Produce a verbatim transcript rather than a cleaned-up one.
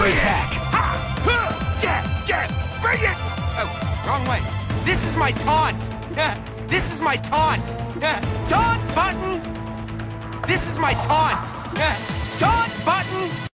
attack. Bring it! Oh, wrong way. This is my taunt. This is my taunt. Taunt Button! This is my taunt. Taunt Button!